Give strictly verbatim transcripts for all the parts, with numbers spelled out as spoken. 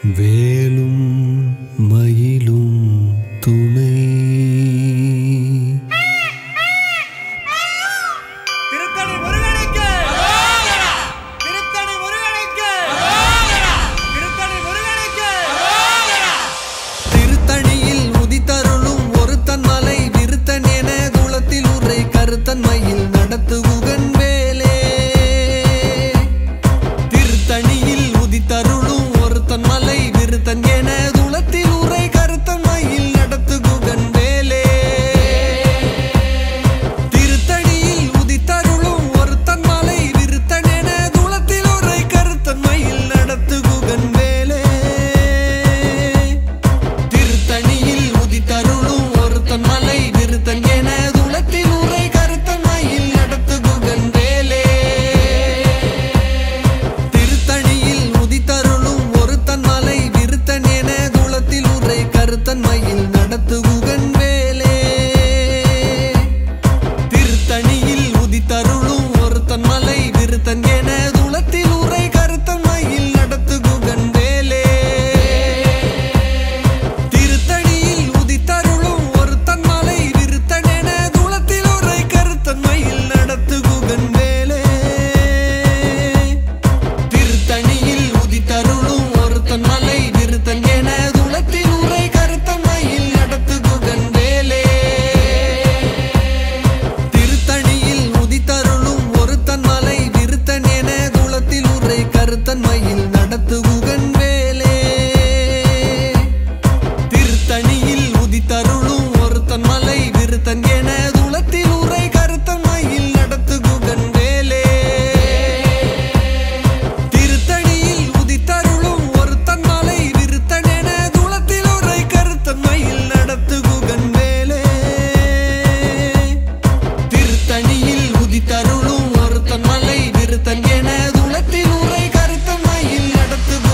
வேலும் மயிலும் துணை திருத்தணி முருகனுக்கு திருத்தணி முருகனுக்கு திருத்தணி முருகனுக்கு திருத்தணியில் உதித்தருளும் ஒருத்தன் மலை விருத்தன் என குலத்தில் உரை கருத்தன் மயில் நடத்துகுகன் வேலே திருத்தணியில் உதித்தருளும் ஒருத்தன் மலை விருத்தன் என குலத்தில் உரை கருத்தன் மயில் நடத்துகுகன் வேலே திருத்தணியில் உதித்தருளும் ஒருத்தன் மலை விருத்தன் என குலத்தில் உரை கருத்தன் மயில் நடத்துகுகன் வேலே திருத்தணியில் உதித்தருளும் ஒருத்தன் மலை விருத்தன் என குலத்தில் உரை கருத்தன் மயில் நடத்துகுகன் வேலே திருத்தணியில் உதித்தருளும் ஒருத்தன் மலை விருத்தன் என குலத்தில் உரை கருத்தன் மயில் நடத்துகுகன் வேலே திருத்தணியில் உதித்தருளும் ஒருத்தன் மலை விருத்தன் என குலத்தில் உரை கருத்தன் மயில் நடத்துகுகன் வேலே திருத்தணியில் உதித்தருளும் ஒருத்தன் மலை விருத்தன் என குலத்தில் உரை கருத்தன் மயில் நடத்துகுகன் வேலே திருத்தணியில் உதித்தருளும் ஒருத்தன் மலை விருத்தன் என குலத்தில் உரை கருத்தன் மயில் நடத்துகுகன் வேலே திருத்தணியில் உதித்தருளும் ஒருத்தன் மலை விருத்தன் என குலத்தில் உரை கருத்தன் மயில் நடத்துகுகன் வேலே திருத்தணியில் உதித்தருளும் ஒருத்தன் மலை விருத்தன் என குலத்தில் உரை கருத்தன் மயில் நடத்துகுகன் வேலே திருத்தணியில் உதித்தருளும் ஒருத்தன் மலை விருத்தன் என குலத்தில் உரை கருத்தன் மயில் நடத்துகுகன் வேலே திருத்தணியில் உதித்தருளும் ஒருத்தன் மலை விருத்தன் என குலத்தில் உரை கருத்தன் மயில் நடத்துகு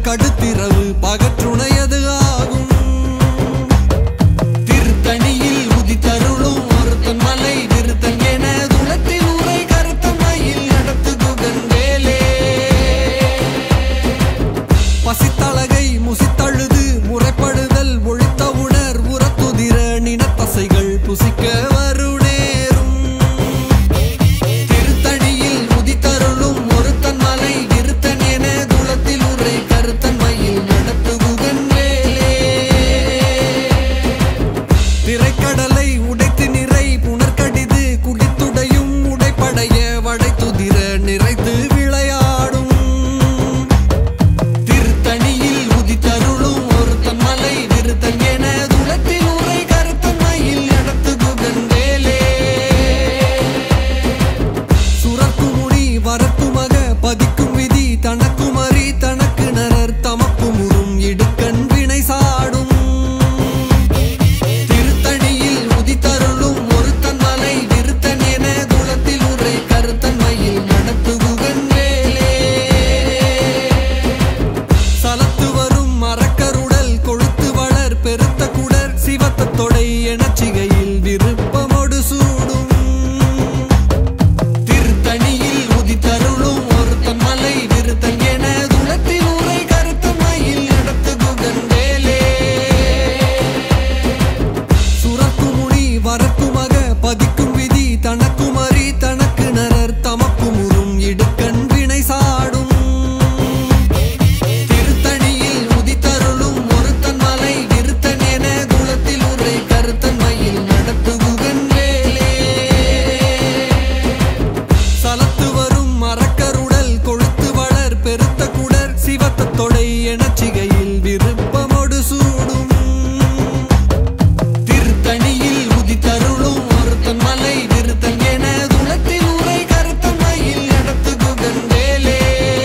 கடுத்திரவு பகற்றுணையது ஆகும். திருத்தணியில் உதித்தருளும் ஒருத்தன் மலை விருத்தன் என துளத்தில் உரை கருத்தன் மயில் நடத்து குகன் வேலே. பசித்தழகை முசித்தழுது முறைப்படுதல் ஒழித்த உணர் உரத்துதிர நினத்தசைகள் புசிக்க வருணேரும். திருத்தணியில் உதித்தருளும் ஒருத்தன் மலை விருத்தன் என துளத்தில் உரை கருத்தன் மயில் நடத்து குகன் வேலே. திரைக்கடலை உடைத்து நிறை புனர்கடிது குடித்துடையும் உடைப்படைய வடைத்துதிர நிறைத்து விளையாடும். திருத்தணியில் உதித்தருளும் ஒருத்தன் மலை விருத்தன் என துளத்தில் உரை கருத்தன் மயில் நடத்து குகன் வேலே. சுரக்கும் முனி வரக்குமக பதிக்கும் விதி தனக்குமறி தனக்கு நரர் தமக்கும் உறும் இடுக்கண் வினை சாடும். திருத்தணியில் உதித்தருளும் ஒருத்தன் மலை விருத்தன் என துளத்தில் உரை கருத்தன் மயில் நடத்து குகன் வேலே. சலத்து வரும் மரக்கருடல் கொழுத்து வளர் பெருத்த குடர் சிவத்த தொடை எனச்சிகையில் விருப்பமொடு சூடும். திருத்தணியில் உதித்தருளும் ஒருத்தன் மலை விருத்தன் என துளத்தில் உரை கருத்தன் மயில் நடத்து குகன் வேலே. சுரக்கும் முனி வரக்குமக பதிக்கும் விதி தனக்குமறி தனக்கு நரர் தமக்கும் உறும் இடுக்கண் வினை சாடும். திருத்தணியில் உதித்தருளும் ஒருத்தன் மலை விருத்தன் என துளத்தில் உரை கருத்தன் மயில் நடத்து குகன் வேலே. சலத்து வரும் மரக்கருடல் கொழுத்து வளர் பெருத்த குடர் சிவத்த தொடை எனச்சிகையில் விருப்பமொடு சூடும். திருத்தணியில் உதித்தருளும் ஒருத்தன் மலை விருத்தன் என துளத்தில் உரை கருத்தன் மயில் நடத்து குகன் வேலே.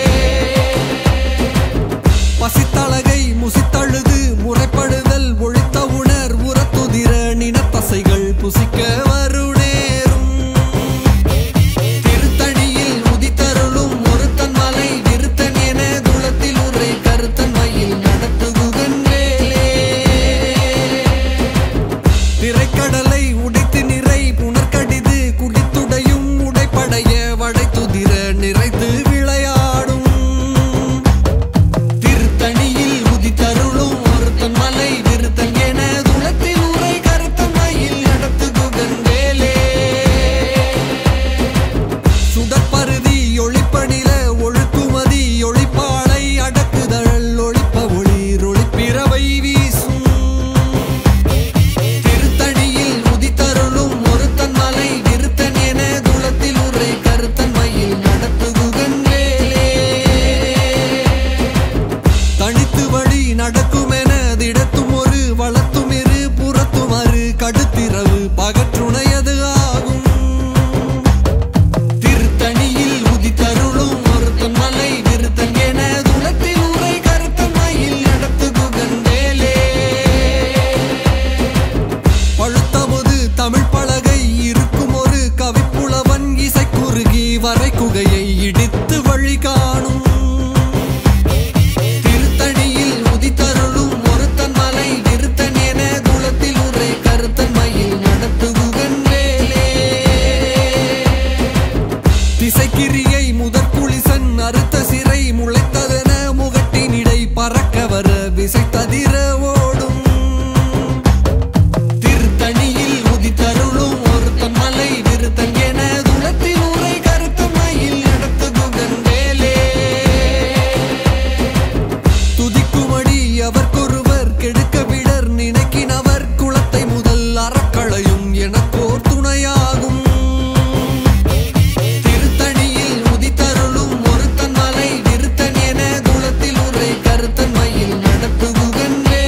பசித்தழகை முசித்தழுது முறைப்படுதல் ஒழித்த உணர் உரத்துதிர நினத்தசைகள் புசிக்க வருணேரும். திருத்தணியில் உதித்தருளும் ஒருத்தன் மலை விருத்தன் என துளத்தில் உரை கருத்தன் மயில் நடத்து குகன் வேலே. திரைக்கடலை உடைத்து நிறை புனர்கடிது குடித்துடையும் உடைப்படைய வடைத்துதிர நிறைத்து விளையாடும். திருத்தணியில் உதித்தருளும் ஒருத்தன் மலை விருத்தன் என துளத்தில் உரை கருத்தன் மயில் நடத்து குகன் வேலே. சுடற்பருதி ஒளிப்படில ஒழுக்குமதி ஒளிப்பாளை அடக்குதழல் ஒளிப்ப ஒளிர் ஒளிப்பிறவை வீசும். திருத்தணியில் உதித்தருளும் ஒருத்தன் மலை விருத்தன் என துளத்தில் உரை கருத்தன் மயில் நடத்து குகன் வேலே. தனித்து வழி நடக்குமென திடத்தும் ஒரு வளத்தும் இரு புறத்தும் அரு கடுத்திரவு பகற்றுணையது ஆகும். திருத்தணியில் உதித்தருளும் ஒருத்தன் மலை விருத்தன் என துளத்தில் உரை கருத்தன் மயில் நடத்து குகன் வேலே. பழுத்தமுது தமிழ் பலகை இருக்கும் ஒரு கவிப்புலவன் இசை குறுகி வரை குகையை இடித்து வழி காணும். திருத்தணியில் உதித்தருளும் ஒருத்தன் மலை விருத்தன் என துளத்தில் உரை கருத்தன் மயில் நடத்து குகன் வேலே. திசைக்கிரியை முதற்குளிசன் அறுத்த சிறை முளைத்ததென முகட்டினிடை பறக்க வர விசை ததிர ஓடும். திருத்தணியில் உதித்தருளும் ஒருத்தன் மலை விருத்தன் என துளத்தில் உரை கருத்தன் மயில் நடத்து குகன் வேலே. துதிக்குமடி அவர்க்கொருவர் கெடுக்க விடர் நினைக்கினவர் குலத்தை முதல் அறக்களையும் எனக்கோர் துணையாகும். திருத்தணியில் உதித்தருளும் ஒருத்தன் மலை விருத்தன் என துளத்தில் உரை கருத்தன் மயில் நடத்து குகன் வேலே.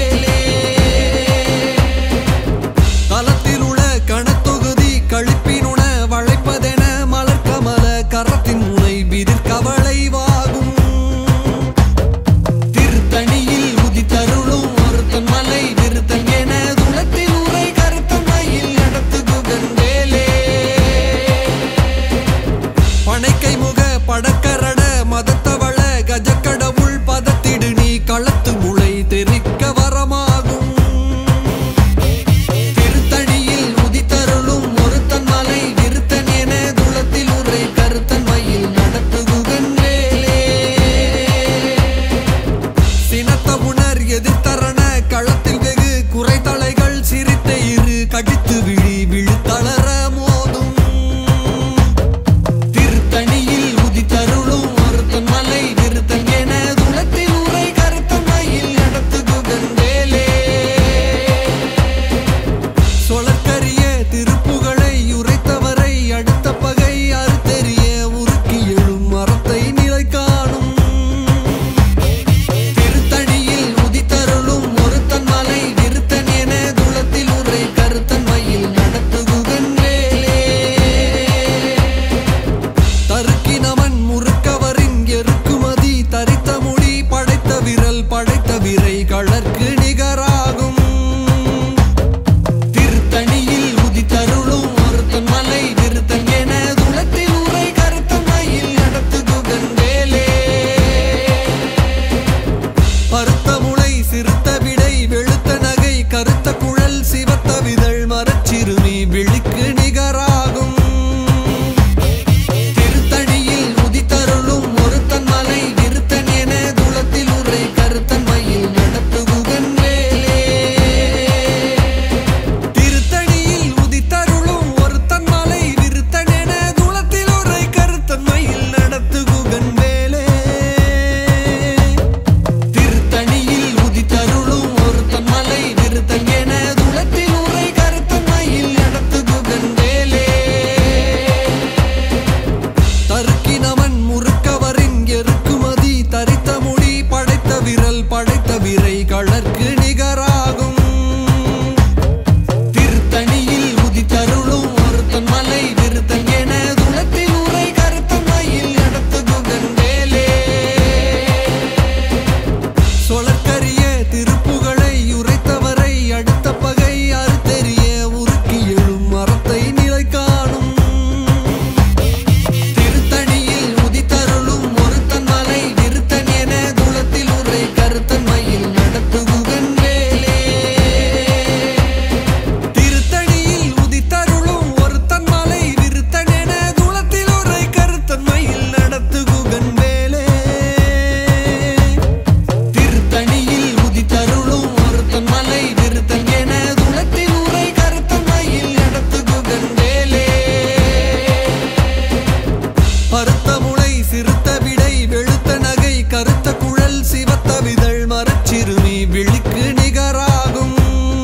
பருத்த முளை சிறுத்த விடை வெளுத்த நகை கருத்த குழல் சிவத்த விதழ் மரச்சிறுமி விழிக்கு நிகராகும்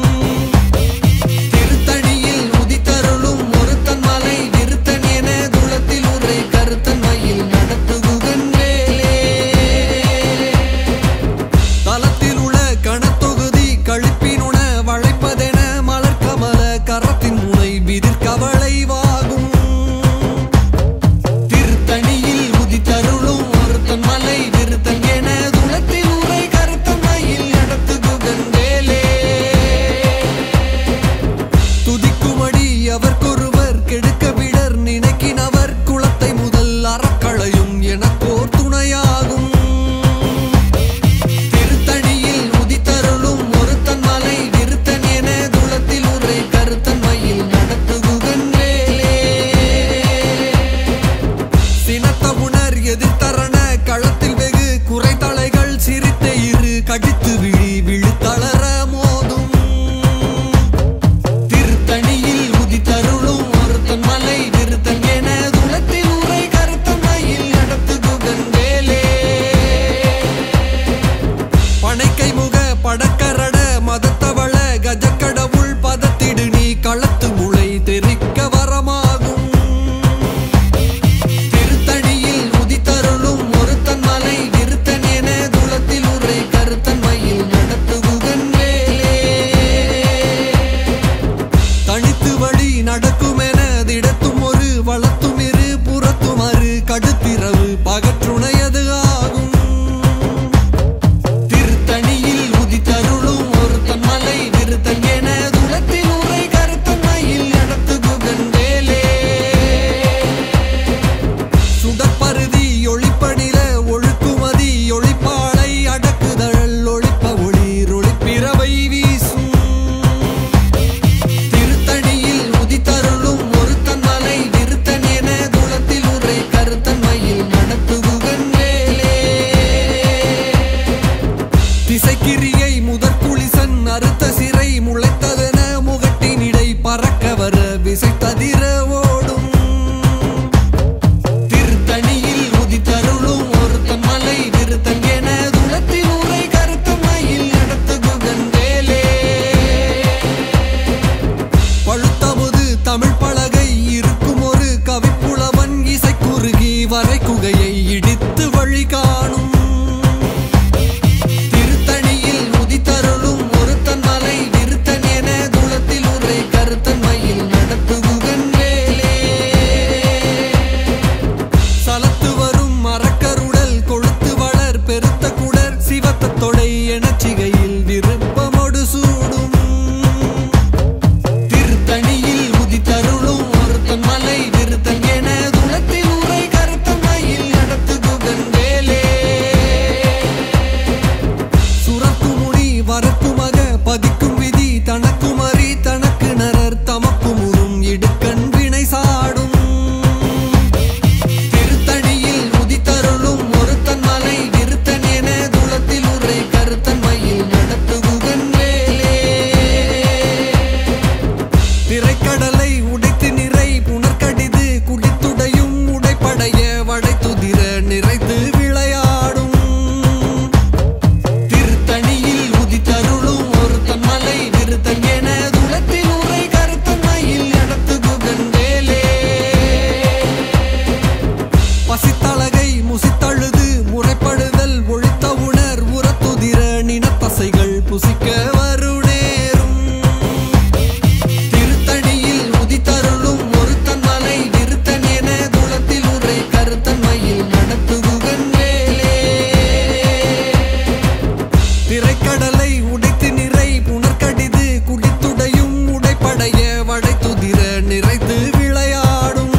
திருத்தணியில் உதித்தருளும் ஒருத்தன் மலை விருத்தன் என குலத்தில் உரை கருத்தன் மயில் நடத்துகுகன் வேலே தலத்தில் உள்ள கணத்தொகுதி கழிப்பினுண வளைப்பதென மலர்கமல கரத்தின் முனை விதிர் கவளை வாகும் திருத்தணியில் உதித்தருளும் ஒருத்தன் மலை விருத்தன் என குலத்தில் உரை கருத்தன் மயில் நடத்துகுகன் வேலே துதிக்குமடி அவர்க்கொருவர் கெடுக்க விடர் நினைக்கினவர் குலத்தை முதல் அறக்களையும் எனக்கோர் துணையாகும் திருத்தணியில் உதித்தருளும் ஒருத்தன் மலை விருத்தன் என குலத்தில் உரை கருத்தன் மயில் நடத்துகுகன் வேலே சினத்த உணர் எதிர்த்தரண களத்தில் வெகு குறைத்தலைகள் சிரித்த இரு கடித்து விழி விழுத்தளர மோதும் திருத்தணியில் உதித்தருளும் ஒருத்தன் மலை விருத்தன் என குலத்தில் உரை கருத்தன் மயில் நடத்துகுகன் வேலே பனைக்கை முக படக்கரட மதத்தவள கஜக்கடவுள் பதத்திடு நீ களத்து முளை தெரிக்க வரமாகும் திருத்தணியில் உதித்தருளும் ஒருத்தன் மலை விருத்தன் என குலத்தில் உரை கருத்தன் மயில் நடத்துகுகன் வேலே தனித்து வழி நடக்குமென திடத்தும் ஒரு வளத்தும் இரு புறத்தும் அரு கடுத்திரவு பகற்றுணையது ஆகும் திருத்தணியில் உதித்தருளும் ஒருத்தன் மலை விருத்தன் என குலத்தில் உரை கருத்தன் மயில் நடத்துகுகன் வேலே சுடற்பருதி ஒளிப்படில ஒழுக்குமதி ஒளிப்பாளை அடக்குதழல் ஒளிப்ப ஒளிர் ஒளிப்பிறவை வீசும் திருத்தணியில் உதித்தருளும் ஒருத்தன் மலை விருத்தன் என குலத்தில் உரை கருத்தன் மயில் நடத்துகுகன் வேலே திசைக்கிரியை முதற்குளிசன் அறுத்த சிறை முளைத்ததென முகட்டினிடை பறக்க வர விசை ததிர ஓடும் திருத்தணியில் உதித்தருளும் ஒருத்தன் மலை விருத்தன் என குலத்தில் உரை கருத்தன் மயில் நடத்துகுகன் வேலே பழுத்தமுது தமிழ் பலகை இருக்கும் ஒரு கவிப்புலவன் இசை குறுகி வரை குகையை இடித்து வழி காணும் திருத்தணியில் உதித்தருளும் ஒருத்தன் மலை விருத்தன் என குலத்தில் உரை கருத்தன் மயில் நடத்துகுகன் வேலே சலத்து வரும் மரக்கருடல் கொழுத்து வளர் பெருத்த குடர் சிவத்த தொடை எனச்சிகையில் விருப்பமொடு சூடும் திருத்தணியில் உதித்தருளும் ஒருத்தன் மலை விருத்தன் என குலத்தில் உரை கருத்தன் மயில் நடத்துகுகன் வேலே சுரக்குமுனி வரக்குமக பதிக்கும் விதி தனக்குமறி தனக்கு நரர் தமக்கும் உறும் இடுக்கண் வினை சாடும் திருத்தணியில் உதித்தருளும் ஒருத்தன் மலை விருத்தன் என குலத்தில் உரை கருத்தன் மயில் நடத்துகுகன் வேலே திரைக்கடலை உடைத்து நிறை புனர்கடிது குடித்துடையும் உடைப்படைய வடைத்துதிர நிறைத்து விளையாடும் திருத்தணியில் உதித்தருளும் ஒருத்தன் மலை விருத்தன் என குலத்தில் உரை கருத்தன் மயில் நடத்துகுகன் வேலே பசித்தழகை முசித்தழுது முறைப்படுதல் ஒழித்த உணர் உரத்துதிர நினத்தசைகள் புசிக்க வருநேரும் திருத்தணியில் உதித்தருளும் ஒருத்தன் மலை விருத்தன் என குலத்தில் உரை கருத்தன் மயில் நடத்துகுகன் வேலே திரைக்கடலை உடைத்து நிறை புனர்கடிது குடித்துடையும் உடைப்படைய வடைத்துதிர நிறைத்து விளையாடும்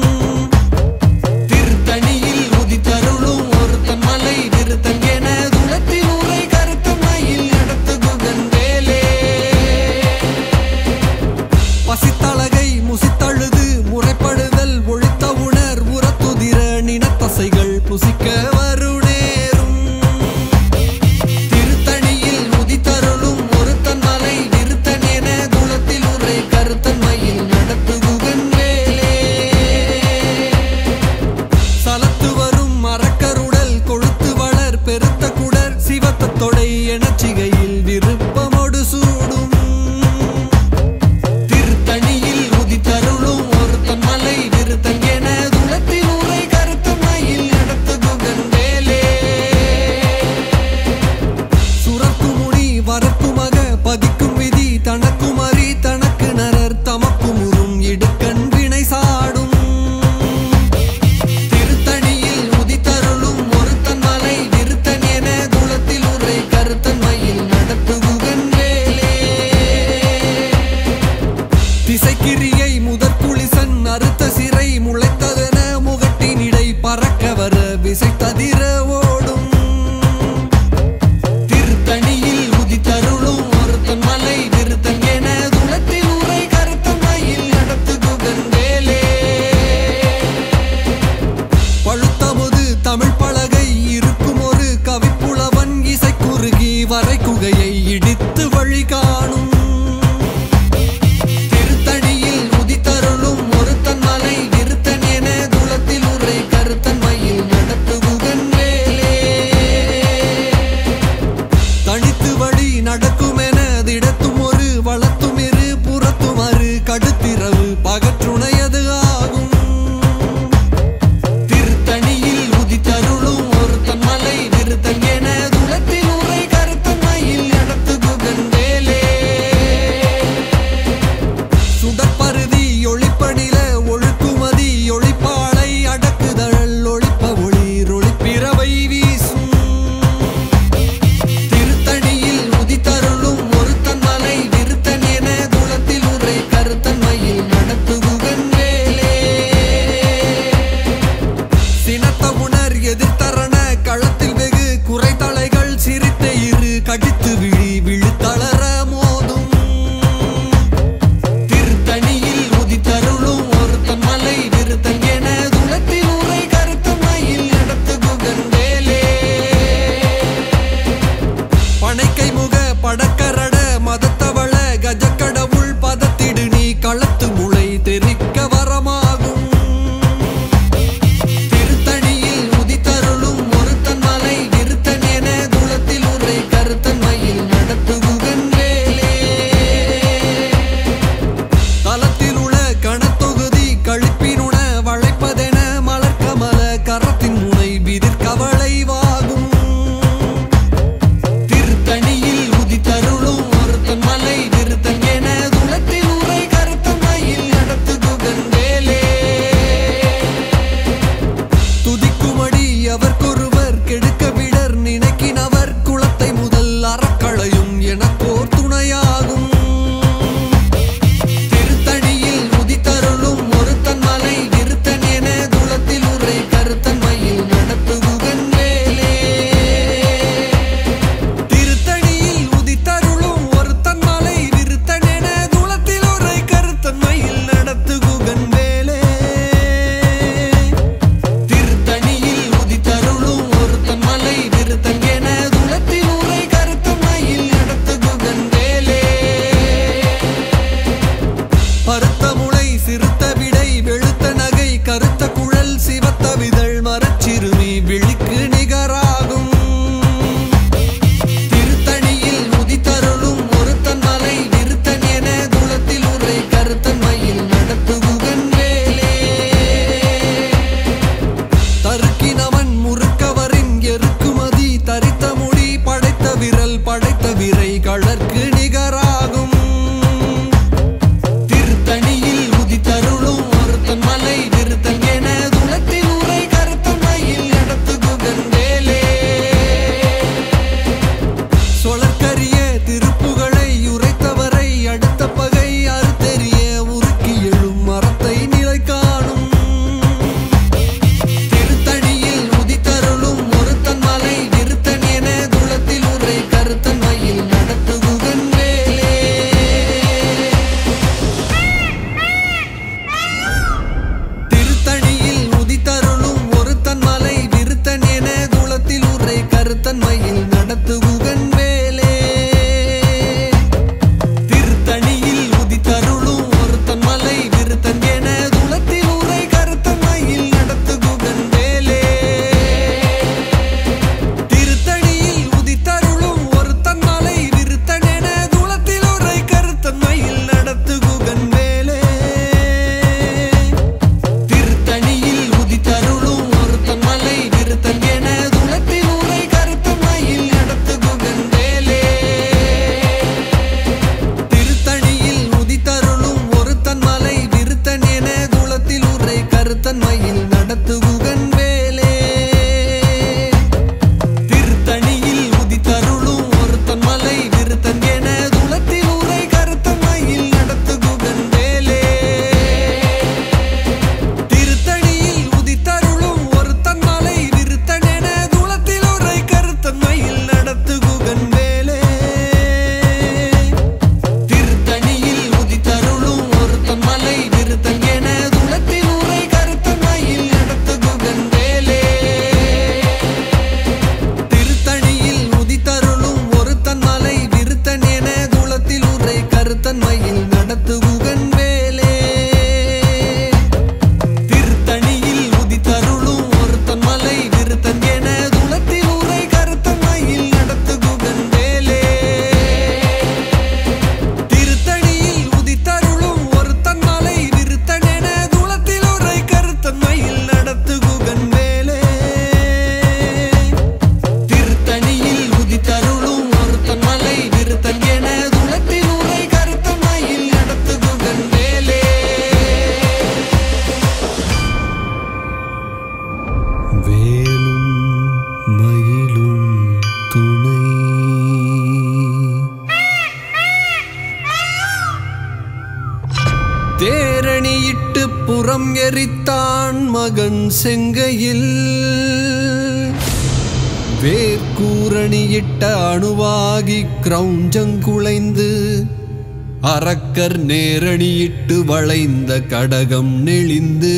திருத்தணியில் உதித்தருளும் ஒருத்தன் மலை விருத்தன் என குலத்தில் உரை கருத்தன் மயில் நடத்துகுகன் வேலே பசித்தழகை முசித்தழுது முறைப்படுதல் ஒழித்த உணர் உரத்துதிர நினத்தசைகள் புசிக்க வருநேரும் திருத்தணியில் உதித்தருளும் ஒருத்தன் மலை விருத்தன் என குலத்தில் உரை கருத்தன் மயில் நடத்துகுகன் வேலே குணம் எரித்தான் மகன் செங்கையில் வேர்க்கூரணியிட்ட அணுவாகி கிரௌஞ்சங்குலைந்து அரக்கர் நேரணியிட்டு வளைந்த கடகம் நெளிந்து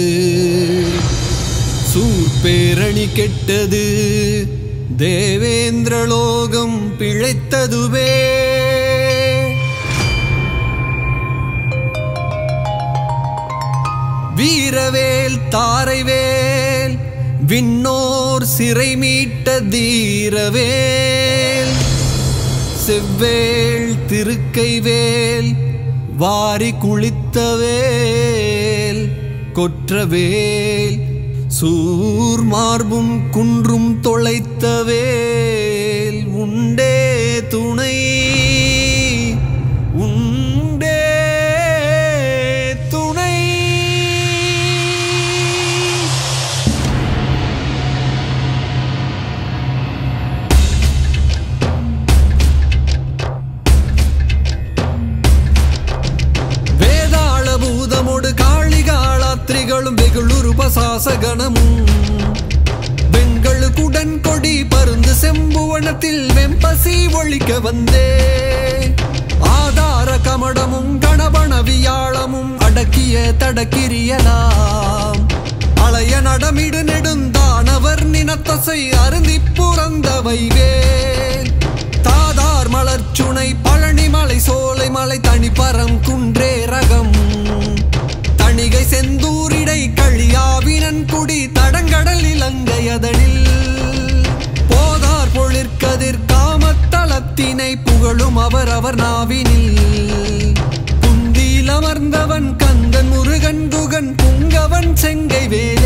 சூர்பேரணி கெட்டது தேவேந்திரலோகம் பிழைத்ததுவே வீரவேல் தாரைவேல் விண்ணோர் சிறை மீட்ட தீரவேல் செவ்வேள் திருக்கைவேல் வாரி குளித்தவேல் கொற்றவேல் சூர் மார்பும் குன்றும் தொலைத்தவேல் உண்டே துணை உண்டே துணை. வேதாள பூதமோடு காளிகாளாத்திரிகளும் வெகுளுரு பசாசகணமும் வெங்களுக்குடன் கொடி பருந்து செம்புவனத்தில் வெம்பசி ஒழிக்க வந்தே ஆதார கமடமும் கணபண வியாழமும் அடக்கிய தடக்கிரியலாம் அளைய நடமிடு நெடுந்தானவர் நினத்தசை அருந்தி புறந்தவைவேல் தாதார் மலர்ச்சுனை பழனிமலை சோலை மலை தனிப்பரம் குன்றே ரகம் தணிகை செந்தூரிடை கழியாவினன் குடி தடங்கடல் இலங்கை அதனில் போதார் பொழிற்கதிர் காமத்தளத்தினை புகழும் அவர் அவர் நாவினில் புந்தியில் அமர்ந்தவன் கந்தன் முருகன் குகன் புங்கவன் செங்கை வேல்